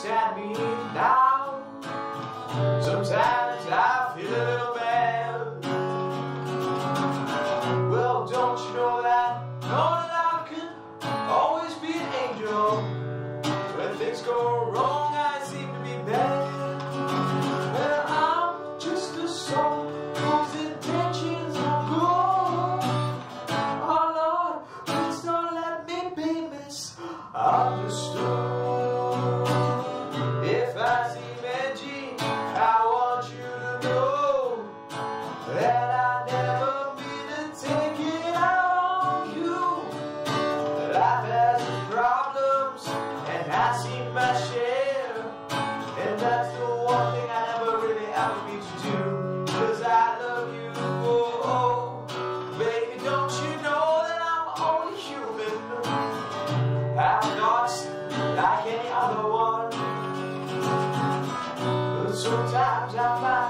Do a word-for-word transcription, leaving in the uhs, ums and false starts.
understand me now. Sometimes I feel a little bad. Well, don't you know that knowing I can always be an angel? When things go wrong, I seem to be bad. Well, I'm just a soul whose intentions are good. Oh Lord, please don't let me be misunderstood. If I seem edgy, I want you to know that I never mean to take it out on you. Life has its problems, and I see my share, and that's the one thing I never really ever need to do, 'cause I love you. Oh, oh, baby, don't you know that I'm only human? I'm not like any other one. But sometimes I find